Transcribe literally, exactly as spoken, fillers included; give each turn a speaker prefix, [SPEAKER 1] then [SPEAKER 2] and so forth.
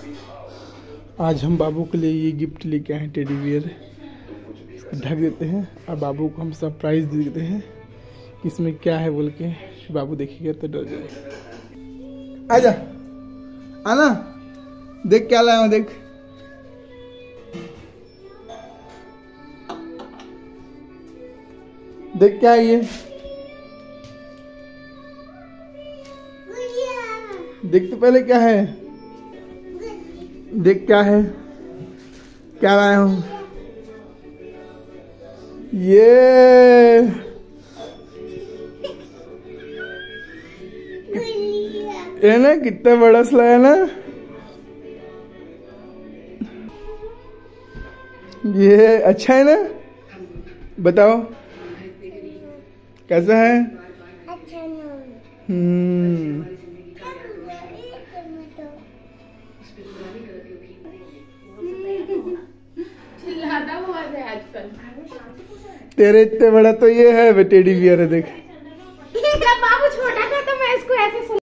[SPEAKER 1] आज हम बाबू के लिए ये गिफ्ट लेके आए हैं, टेडी बियर। ढक देते हैं और बाबू को हम सरप्राइज दे देते हैं कि इसमें क्या है बोल के। बाबू देखिएगा तो डर जाएगा। आजा आना, देख क्या लाया हूं, देख। देख क्या है ये, देख तो पहले क्या है, देख क्या है, क्या लाया हूं ये। ये ना कितना बड़ा लाया ना ये। अच्छा है ना, बताओ कैसा है? अच्छा हम्म तेरे इतने बड़ा तो ये है टेडी बियर है, देख।
[SPEAKER 2] जब बाबू छोटा था तो मैं इसको ऐसे